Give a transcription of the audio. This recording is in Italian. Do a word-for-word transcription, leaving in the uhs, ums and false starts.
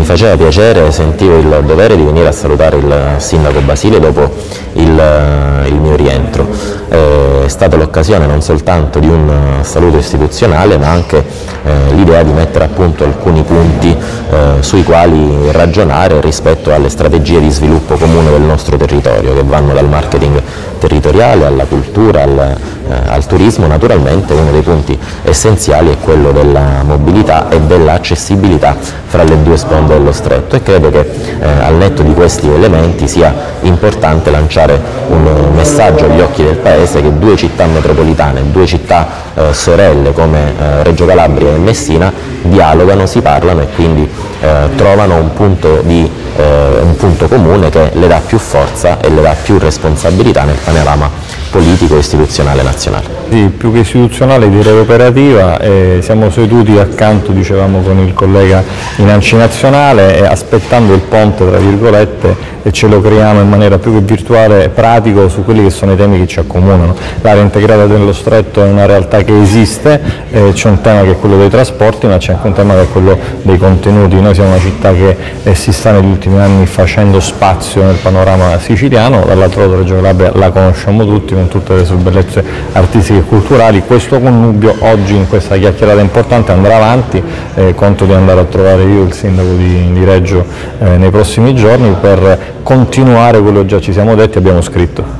mi faceva piacere, sentivo il dovere di venire a salutare il sindaco Basile dopo il, il mio rientro. È stata l'occasione non soltanto di un saluto istituzionale, ma anche eh, l'idea di mettere a punto alcuni punti eh, sui quali ragionare rispetto alle strategie di sviluppo comune del nostro territorio, che vanno dal marketing territoriale alla cultura, al, eh, al turismo. Naturalmente uno dei punti essenziali è quello della mobilità e dell'accessibilità fra le due sponde dello stretto, e credo che eh, al netto di questi elementi sia importante lanciare un messaggio agli occhi del Paese che due città metropolitane, due città eh, sorelle come eh, Reggio Calabria e Messina dialogano, si parlano e quindi eh, trovano un punto, di, eh, un punto comune che le dà più forza e le dà più responsabilità nel panorama politico e istituzionale nazionale. Sì, più che istituzionale direi operativa, eh, siamo seduti accanto, dicevamo con il collega, in A N C I nazionale, e aspettando il ponte tra virgolette, e ce lo creiamo in maniera più che virtuale, pratico, su quelli che sono i temi che ci accomunano. L'area integrata dello stretto è una realtà che esiste, eh, c'è un tema che è quello dei trasporti, ma c'è anche un tema che è quello dei contenuti. Noi siamo una città che eh, si sta negli ultimi anni facendo spazio nel panorama siciliano, dall'altro lato Reggio Calabria la conosciamo tutti con tutte le sue bellezze artistiche e culturali. Questo connubio oggi in questa chiacchierata importante andrà avanti, eh, conto di andare a trovare io il sindaco di, di Reggio eh, nei prossimi giorni per continuare quello che già ci siamo detti e abbiamo scritto.